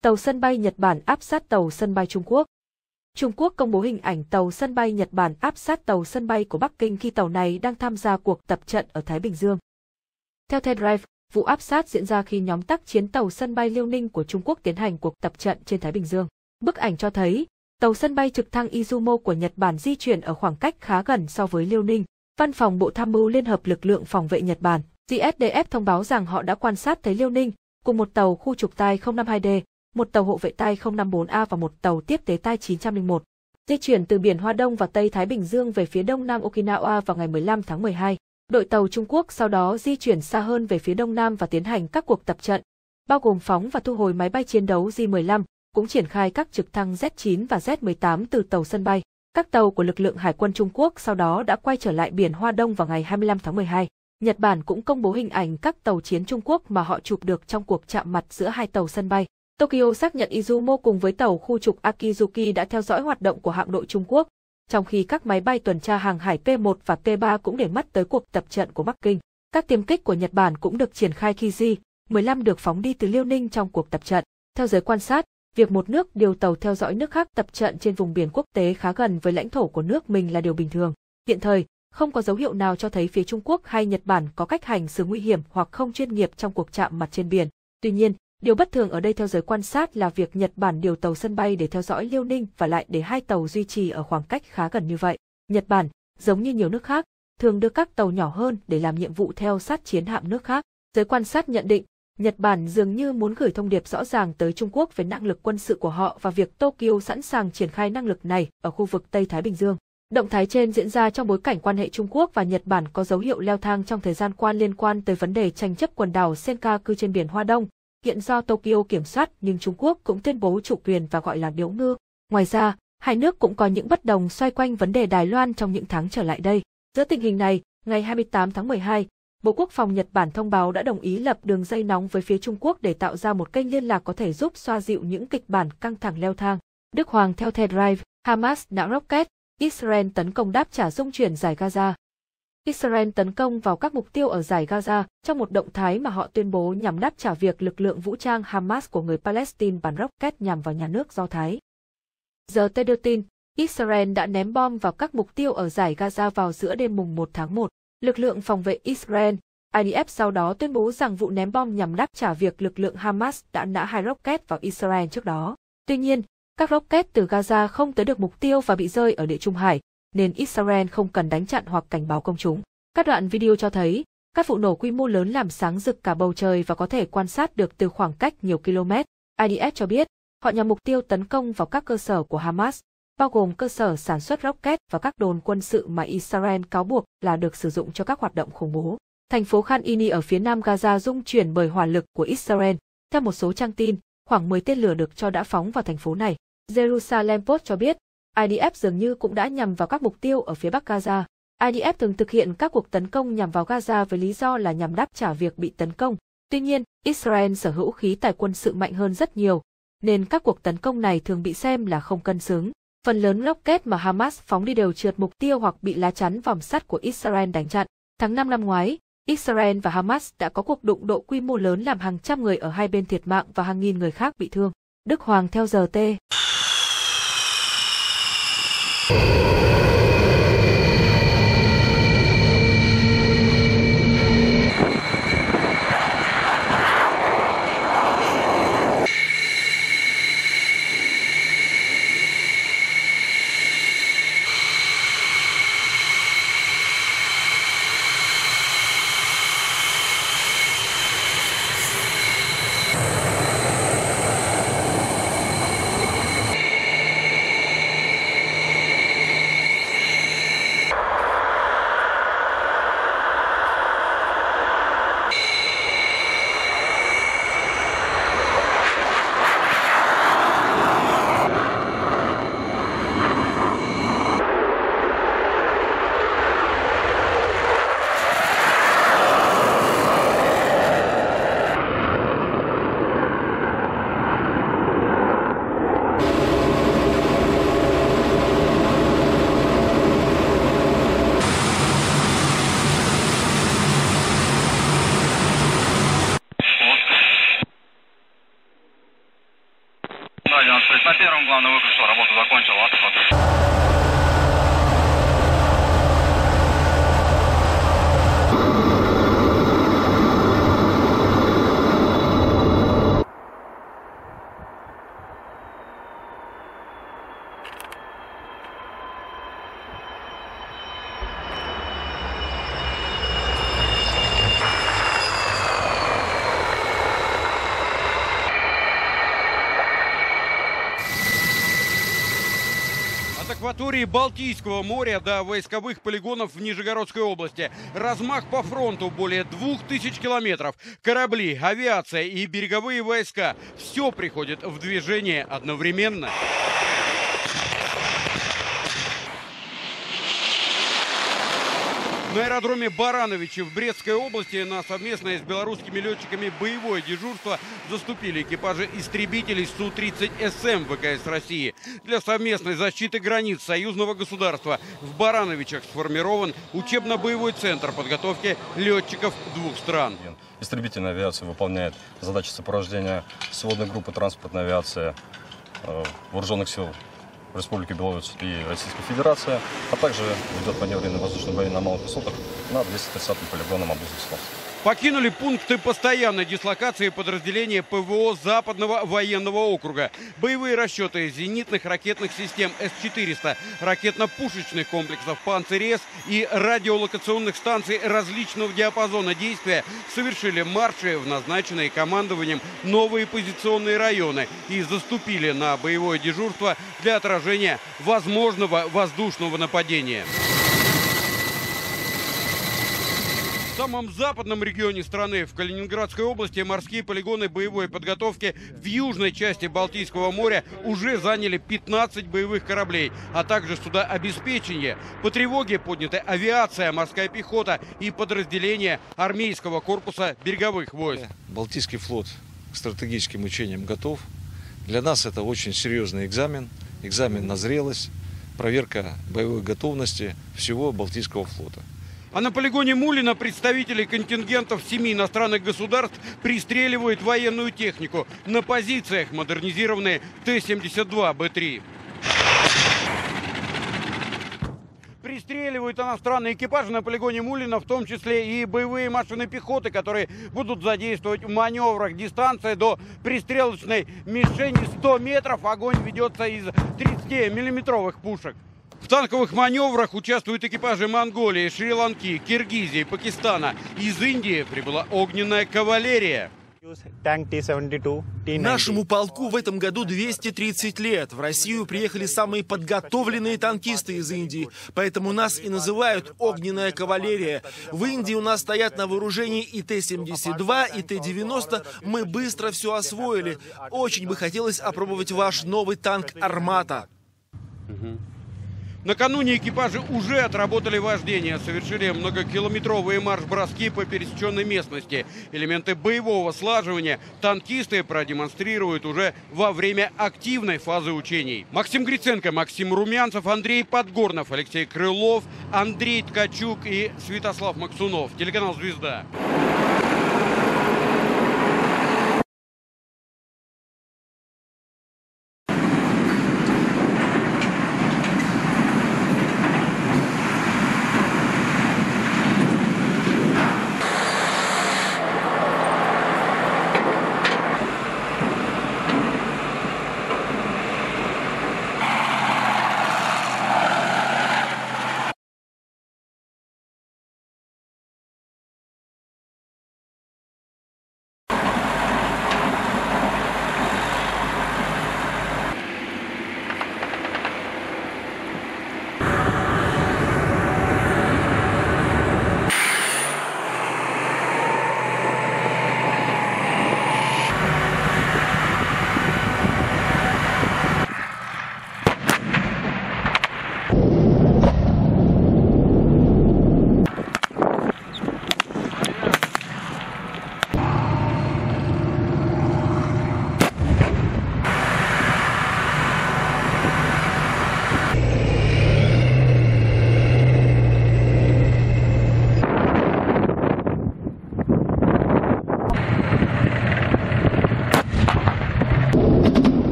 Tàu sân bay Nhật Bản áp sát tàu sân bay Trung Quốc. Trung Quốc công bố hình ảnh tàu sân bay Nhật Bản áp sát tàu sân bay của Bắc Kinh khi tàu này đang tham gia cuộc tập trận ở Thái Bình Dương. Theo TheDrive, vụ áp sát diễn ra khi nhóm tác chiến tàu sân bay Liêu Ninh của Trung Quốc tiến hành cuộc tập trận trên Thái Bình Dương. Bức ảnh cho thấy, tàu sân bay trực thăng Izumo của Nhật Bản di chuyển ở khoảng cách khá gần so với Liêu Ninh. Văn phòng Bộ Tham mưu Liên hợp Lực lượng Phòng vệ Nhật Bản, JSDF thông báo rằng họ đã quan sát thấy Liêu Ninh, cùng một tàu khu trục Tai 052D, một tàu hộ vệ Tai 054A và một tàu tiếp tế Tai 901, di chuyển từ biển Hoa Đông và Tây Thái Bình Dương về phía đông nam Okinawa vào ngày 15 tháng 12. Đội tàu Trung Quốc sau đó di chuyển xa hơn về phía đông nam và tiến hành các cuộc tập trận, bao gồm phóng và thu hồi máy bay chiến đấu J-15, cũng triển khai các trực thăng Z-9 và Z-18 từ tàu sân bay. Các tàu của lực lượng Hải quân Trung Quốc sau đó đã quay trở lại biển Hoa Đông vào ngày 25 tháng 12. Nhật Bản cũng công bố hình ảnh các tàu chiến Trung Quốc mà họ chụp được trong cuộc chạm mặt giữa hai tàu sân bay. Tokyo xác nhận Izumo cùng với tàu khu trục Akizuki đã theo dõi hoạt động của hạm đội Trung Quốc, trong khi các máy bay tuần tra hàng hải P-1 và P-3 cũng để mắt tới cuộc tập trận của Bắc Kinh. Các tiêm kích của Nhật Bản cũng được triển khai khi J-15 được phóng đi từ Liêu Ninh trong cuộc tập trận. Theo giới quan sát, việc một nước điều tàu theo dõi nước khác tập trận trên vùng biển quốc tế khá gần với lãnh thổ của nước mình là điều bình thường. Hiện thời, không có dấu hiệu nào cho thấy phía Trung Quốc hay Nhật Bản có cách hành xử nguy hiểm hoặc không chuyên nghiệp trong cuộc chạm mặt trên biển. Tuy nhiên, điều bất thường ở đây theo giới quan sát là việc Nhật Bản điều tàu sân bay để theo dõi Liêu Ninh và lại để hai tàu duy trì ở khoảng cách khá gần như vậy. Nhật Bản, giống như nhiều nước khác, thường đưa các tàu nhỏ hơn để làm nhiệm vụ theo sát chiến hạm nước khác. Giới quan sát nhận định, Nhật Bản dường như muốn gửi thông điệp rõ ràng tới Trung Quốc về năng lực quân sự của họ và việc Tokyo sẵn sàng triển khai năng lực này ở khu vực Tây Thái Bình Dương. Động thái trên diễn ra trong bối cảnh quan hệ Trung Quốc và Nhật Bản có dấu hiệu leo thang trong thời gian qua liên quan tới vấn đề tranh chấp quần đảo Senkaku trên biển Hoa Đông, hiện do Tokyo kiểm soát nhưng Trung Quốc cũng tuyên bố chủ quyền và gọi là điếu ngư. Ngoài ra, hai nước cũng có những bất đồng xoay quanh vấn đề Đài Loan trong những tháng trở lại đây. Giữa tình hình này, ngày 28 tháng 12, Bộ Quốc phòng Nhật Bản thông báo đã đồng ý lập đường dây nóng với phía Trung Quốc để tạo ra một kênh liên lạc có thể giúp xoa dịu những kịch bản căng thẳng leo thang. Đức Hoàng theo TheDrive, Hamas nã rocket, Israel tấn công đáp trả dung chuyển giải Gaza. Israel tấn công vào các mục tiêu ở giải Gaza trong một động thái mà họ tuyên bố nhằm đáp trả việc lực lượng vũ trang Hamas của người Palestine bắn rocket nhằm vào nhà nước Do Thái. RT đưa tin, Israel đã ném bom vào các mục tiêu ở giải Gaza vào giữa đêm mùng 1 tháng 1. Lực lượng phòng vệ Israel, IDF sau đó tuyên bố rằng vụ ném bom nhằm đáp trả việc lực lượng Hamas đã nã 2 rocket vào Israel trước đó. Tuy nhiên, các rocket từ Gaza không tới được mục tiêu và bị rơi ở Địa Trung Hải, nên Israel không cần đánh chặn hoặc cảnh báo công chúng. Các đoạn video cho thấy, các vụ nổ quy mô lớn làm sáng rực cả bầu trời và có thể quan sát được từ khoảng cách nhiều km. IDF cho biết, họ nhằm mục tiêu tấn công vào các cơ sở của Hamas, bao gồm cơ sở sản xuất rocket và các đồn quân sự mà Israel cáo buộc là được sử dụng cho các hoạt động khủng bố. Thành phố Khan Yunis ở phía nam Gaza rung chuyển bởi hỏa lực của Israel. Theo một số trang tin, khoảng 10 tên lửa được cho đã phóng vào thành phố này. Jerusalem Post cho biết, IDF dường như cũng đã nhằm vào các mục tiêu ở phía bắc Gaza. IDF thường thực hiện các cuộc tấn công nhằm vào Gaza với lý do là nhằm đáp trả việc bị tấn công. Tuy nhiên, Israel sở hữu khí tài quân sự mạnh hơn rất nhiều, nên các cuộc tấn công này thường bị xem là không cân xứng. Phần lớn rocket mà Hamas phóng đi đều trượt mục tiêu hoặc bị lá chắn vòm sắt của Israel đánh chặn. Tháng 5 năm ngoái, Israel và Hamas đã có cuộc đụng độ quy mô lớn làm hàng trăm người ở hai bên thiệt mạng và hàng nghìn người khác bị thương. Đức Hoàng theo RT. То есть на первом главный выход что, работу закончил, отход. От акватории Балтийского моря до войсковых полигонов в Нижегородской области. Размах по фронту более 2000 километров. Корабли, авиация и береговые войска. Все приходит в движение одновременно. На аэродроме Барановичи в Брестской области на совместное с белорусскими летчиками боевое дежурство заступили экипажи истребителей Су-30СМ ВКС России. Для совместной защиты границ союзного государства в Барановичах сформирован учебно-боевой центр подготовки летчиков двух стран. Истребительная авиация выполняет задачи сопровождения сводной группы транспортной авиации вооруженных сил Республики Беларусь и Российской Федерации, а также ведет маневренные воздушные бои на малых высотах на 230-м полигоне Обузовского. Покинули пункты постоянной дислокации подразделения ПВО Западного военного округа. Боевые расчеты зенитных ракетных систем С-400, ракетно-пушечных комплексов «Панцирь-С» и радиолокационных станций различного диапазона действия совершили марши в назначенные командованием новые позиционные районы и заступили на боевое дежурство для отражения возможного воздушного нападения. В самом западном регионе страны, в Калининградской области, морские полигоны боевой подготовки в южной части Балтийского моря уже заняли 15 боевых кораблей, а также суда обеспечения. По тревоге подняты авиация, морская пехота и подразделения армейского корпуса береговых войск. Балтийский флот к стратегическим учениям готов. Для нас это очень серьезный экзамен на зрелость, проверка боевой готовности всего Балтийского флота. А на полигоне Мулино представители контингентов 7 иностранных государств пристреливают военную технику. На позициях модернизированные Т-72Б3. Пристреливают иностранные экипажи на полигоне Мулино, в том числе и боевые машины пехоты, которые будут задействовать в маневрах. Дистанция до пристрелочной мишени 100 метров. Огонь ведется из 30-миллиметровых пушек. В танковых маневрах участвуют экипажи Монголии, Шри-Ланки, Киргизии, Пакистана. Из Индии прибыла огненная кавалерия. Нашему полку в этом году 230 лет. В Россию приехали самые подготовленные танкисты из Индии, поэтому нас и называют огненная кавалерия. В Индии у нас стоят на вооружении и Т-72, и Т-90. Мы быстро все освоили. Очень бы хотелось опробовать ваш новый танк «Армата». Накануне экипажи уже отработали вождение, совершили многокилометровые марш-броски по пересеченной местности. Элементы боевого слаживания танкисты продемонстрируют уже во время активной фазы учений. Максим Гриценко, Максим Румянцев, Андрей Подгорнов, Алексей Крылов, Андрей Ткачук и Святослав Максунов. Телеканал «Звезда».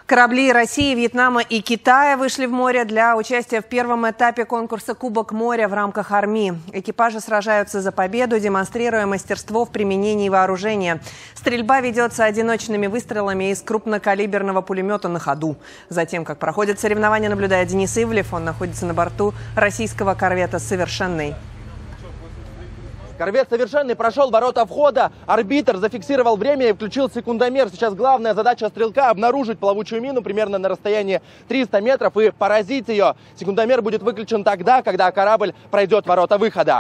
Корабли России, Вьетнама и Китая вышли в море для участия в первом этапе конкурса «Кубок моря» в рамках АРМИ. Экипажи сражаются за победу, демонстрируя мастерство в применении вооружения. Стрельба ведется одиночными выстрелами из крупнокалиберного пулемета на ходу. Затем, как проходит соревнование, наблюдает Денис Ивлев. Он находится на борту российского корвета «Совершенный». Корвет «Совершенный» прошел ворота входа, арбитр зафиксировал время и включил секундомер. Сейчас главная задача стрелка — обнаружить плавучую мину примерно на расстоянии 300 метров и поразить ее. Секундомер будет выключен тогда, когда корабль пройдет ворота выхода.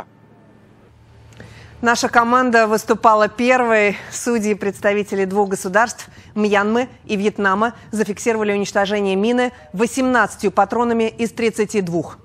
Наша команда выступала первой. Судьи и представители двух государств – Мьянмы и Вьетнама – зафиксировали уничтожение мины 18 патронами из 32.